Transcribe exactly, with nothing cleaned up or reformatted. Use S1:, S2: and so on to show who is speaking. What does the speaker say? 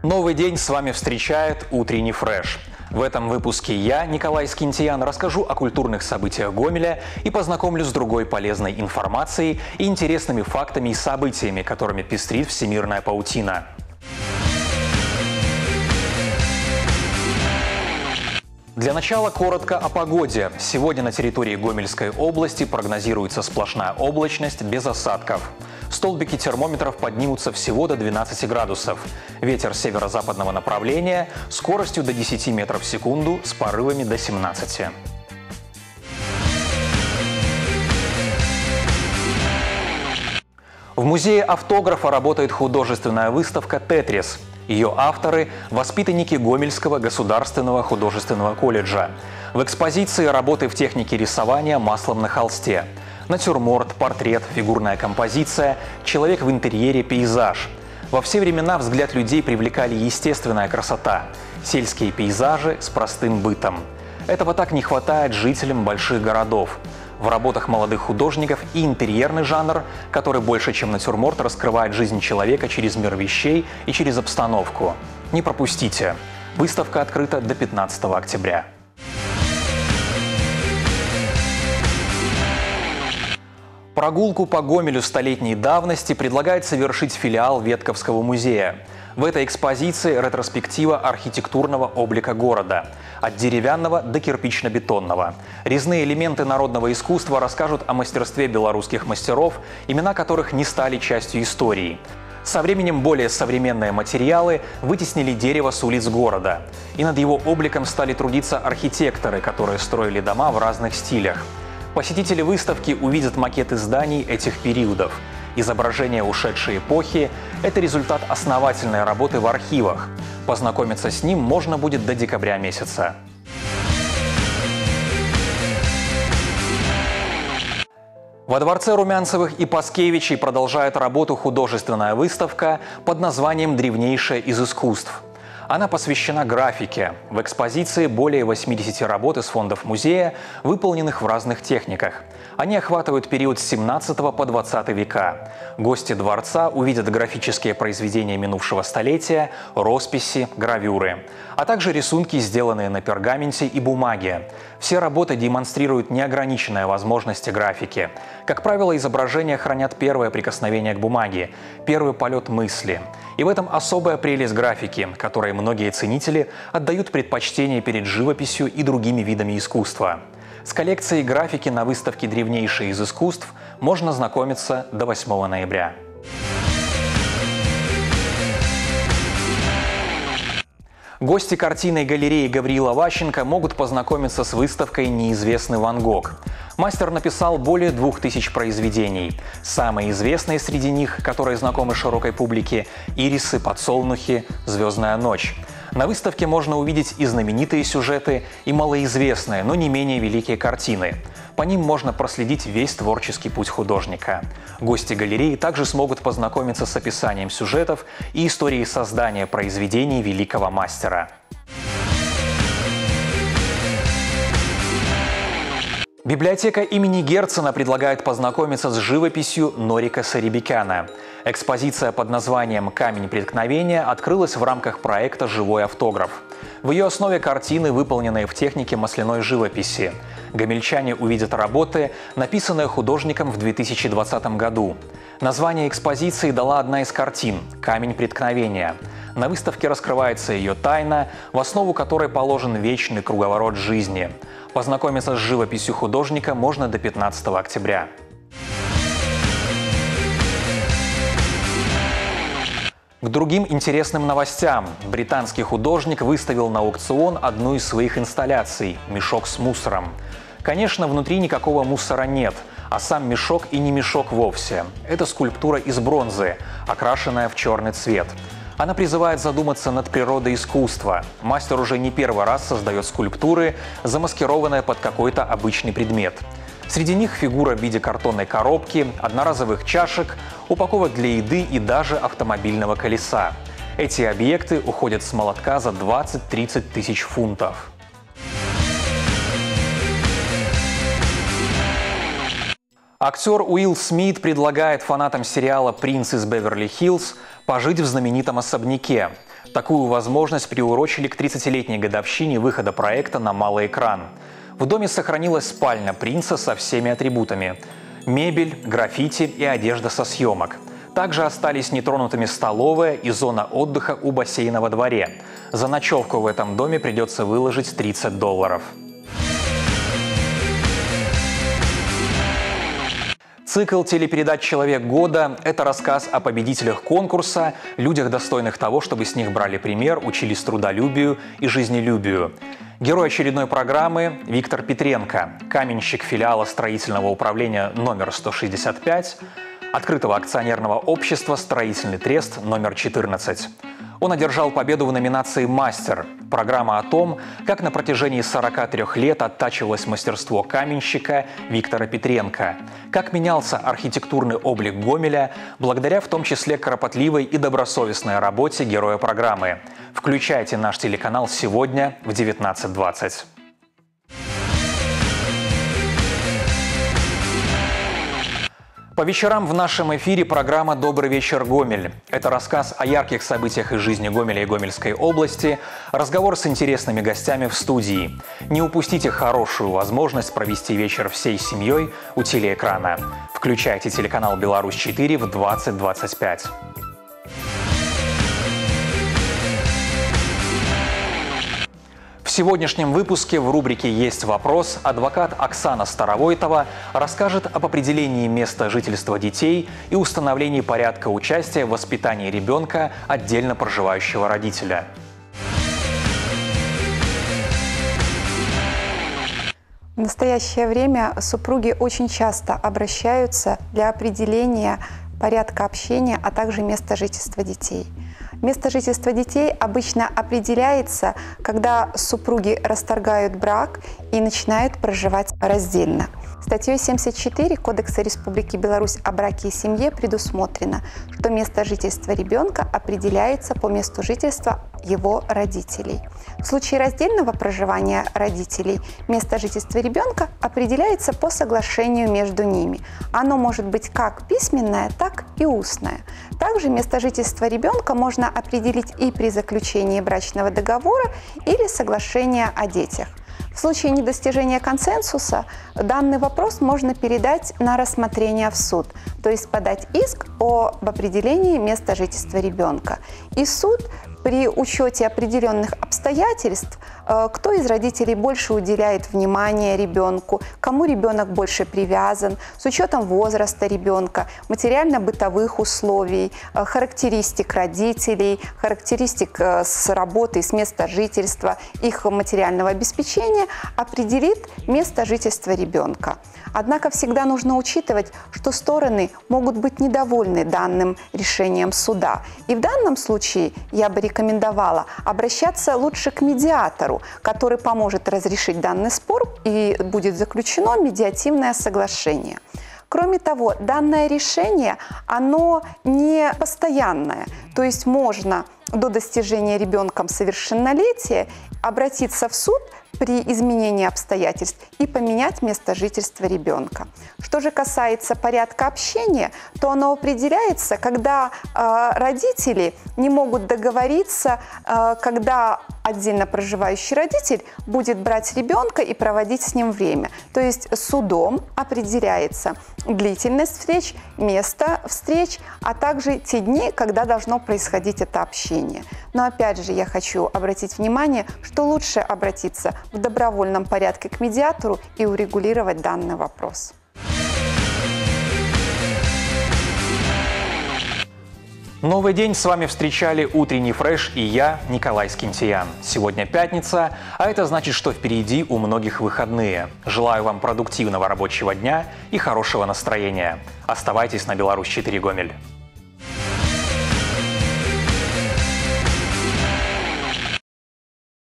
S1: Новый день с вами встречает утренний фреш. В этом выпуске я, Николай Скинтиян, расскажу о культурных событиях Гомеля и познакомлю с другой полезной информацией и интересными фактами и событиями, которыми пестрит всемирная паутина. Для начала коротко о погоде. Сегодня на территории Гомельской области прогнозируется сплошная облачность без осадков. Столбики термометров поднимутся всего до двенадцати градусов. Ветер северо-западного направления скоростью до десяти метров в секунду с порывами до семнадцати. В музее автографа работает художественная выставка «Тетрис». Ее авторы – воспитанники Гомельского государственного художественного колледжа. В экспозиции работы в технике рисования маслом на холсте. Натюрморт, портрет, фигурная композиция, человек в интерьере, пейзаж. Во все времена взгляд людей привлекали естественная красота, сельские пейзажи с простым бытом. Этого так не хватает жителям больших городов. В работах молодых художников и интерьерный жанр, который больше, чем натюрморт, раскрывает жизнь человека через мир вещей и через обстановку. Не пропустите! Выставка открыта до пятнадцатого октября. Прогулку по Гомелю столетней давности предлагает совершить филиал Ветковского музея. В этой экспозиции ретроспектива архитектурного облика города. От деревянного до кирпично-бетонного. Резные элементы народного искусства расскажут о мастерстве белорусских мастеров, имена которых не стали частью истории. Со временем более современные материалы вытеснили дерево с улиц города. И над его обликом стали трудиться архитекторы, которые строили дома в разных стилях. Посетители выставки увидят макеты зданий этих периодов. Изображения ушедшей эпохи – это результат основательной работы в архивах. Познакомиться с ним можно будет до декабря месяца. Во дворце Румянцевых и Паскевичей продолжает работу художественная выставка под названием «Древнейшее из искусств». Она посвящена графике. В экспозиции более восьмидесяти работ из фондов музея, выполненных в разных техниках. Они охватывают период с семнадцатого по двадцатый века. Гости дворца увидят графические произведения минувшего столетия, росписи, гравюры, а также рисунки, сделанные на пергаменте и бумаге. Все работы демонстрируют неограниченные возможности графики. Как правило, изображения хранят первое прикосновение к бумаге, первый полет мысли. И в этом особая прелесть графики, которой многие ценители отдают предпочтение перед живописью и другими видами искусства. С коллекцией графики на выставке «Древнейшее из искусств» можно знакомиться до восьмого ноября. Гости картинной галереи Гавриила Ващенко могут познакомиться с выставкой «Неизвестный Ван Гог». Мастер написал более двух тысяч произведений. Самые известные среди них, которые знакомы широкой публике – «Ирисы», «Подсолнухи», «Звездная ночь». На выставке можно увидеть и знаменитые сюжеты, и малоизвестные, но не менее великие картины. По ним можно проследить весь творческий путь художника. Гости галереи также смогут познакомиться с описанием сюжетов и историей создания произведений великого мастера. Библиотека имени Герцена предлагает познакомиться с живописью Норика Сарибикяна. Экспозиция под названием «Камень преткновения» открылась в рамках проекта «Живой автограф». В ее основе картины, выполненные в технике масляной живописи. Гомельчане увидят работы, написанные художником в две тысячи двадцатом году. Название экспозиции дала одна из картин «Камень преткновения». На выставке раскрывается ее тайна, в основу которой положен вечный круговорот жизни. Познакомиться с живописью художника можно до пятнадцатого октября. К другим интересным новостям. Британский художник выставил на аукцион одну из своих инсталляций – «Мешок с мусором». Конечно, внутри никакого мусора нет, а сам мешок и не мешок вовсе. Это скульптура из бронзы, окрашенная в черный цвет. Она призывает задуматься над природой искусства. Мастер уже не первый раз создает скульптуры, замаскированные под какой-то обычный предмет. Среди них фигура в виде картонной коробки, одноразовых чашек, упаковок для еды и даже автомобильного колеса. Эти объекты уходят с молотка за двадцать-тридцать тысяч фунтов. Актер Уилл Смит предлагает фанатам сериала «Принц из Беверли-Хиллз» пожить в знаменитом особняке. Такую возможность приурочили к тридцатилетней годовщине выхода проекта на малый экран. В доме сохранилась спальня принца со всеми атрибутами – мебель, граффити и одежда со съемок. Также остались нетронутыми столовая и зона отдыха у бассейна во дворе. За ночевку в этом доме придется выложить тридцать долларов. Цикл телепередач «Человек года» – это рассказ о победителях конкурса, людях, достойных того, чтобы с них брали пример, учились трудолюбию и жизнелюбию. Герой очередной программы – Виктор Петренко, каменщик филиала строительного управления номер сто шестьдесят пять, открытого акционерного общества «Строительный трест» номер четырнадцать. Он одержал победу в номинации «Мастер» – программа о том, как на протяжении сорока трёх лет оттачивалось мастерство каменщика Виктора Петренко, как менялся архитектурный облик Гомеля благодаря в том числе кропотливой и добросовестной работе героя программы. Включайте наш телеканал сегодня в девятнадцать двадцать. По вечерам в нашем эфире программа «Добрый вечер, Гомель». Это рассказ о ярких событиях из жизни Гомеля и Гомельской области, разговор с интересными гостями в студии. Не упустите хорошую возможность провести вечер всей семьей у телеэкрана. Включайте телеканал «Беларусь четыре» в двадцать двадцать пять. В сегодняшнем выпуске в рубрике «Есть вопрос» адвокат Оксана Старовойтова расскажет об определении места жительства детей и установлении порядка участия в воспитании ребенка отдельно проживающего родителя.
S2: В настоящее время супруги очень часто обращаются для определения порядка общения, а также места жительства детей. Место жительства детей обычно определяется, когда супруги расторгают брак и начинают проживать раздельно. Статьей семьдесят четыре Кодекса Республики Беларусь о браке и семье предусмотрено, что место жительства ребенка определяется по месту жительства его родителей. В случае раздельного проживания родителей место жительства ребенка определяется по соглашению между ними. Оно может быть как письменное, так и устное. Также место жительства ребенка можно определить и при заключении брачного договора или соглашения о детях. В случае недостижения консенсуса данный вопрос можно передать на рассмотрение в суд, то есть подать иск об определении места жительства ребенка. И суд при учете определенных обстоятельств, кто из родителей больше уделяет внимание ребенку, кому ребенок больше привязан, с учетом возраста ребенка, материально-бытовых условий, характеристик родителей, характеристик с работы, с места жительства, их материального обеспечения, определит место жительства ребенка. Однако всегда нужно учитывать, что стороны могут быть недовольны данным решением суда. И в данном случае я бы рекомендовала обращаться лучше к медиатору, который поможет разрешить данный спор, и будет заключено медиативное соглашение. Кроме того, данное решение, оно не постоянное, то есть можно до достижения ребенком совершеннолетия обратиться в суд при изменении обстоятельств и поменять место жительства ребенка. Что же касается порядка общения, то оно определяется, когда э, родители не могут договориться, э, когда отдельно проживающий родитель будет брать ребенка и проводить с ним время. То есть судом определяется длительность встреч, место встреч, а также те дни, когда должно происходить это общение. Но опять же я хочу обратить внимание, что лучше обратиться в добровольном порядке к медиатору и урегулировать данный вопрос.
S1: Новый день с вами встречали «Утренний фреш» и я, Николай Скинтиян. Сегодня пятница, а это значит, что впереди у многих выходные. Желаю вам продуктивного рабочего дня и хорошего настроения. Оставайтесь на Беларусь четыре Гомель.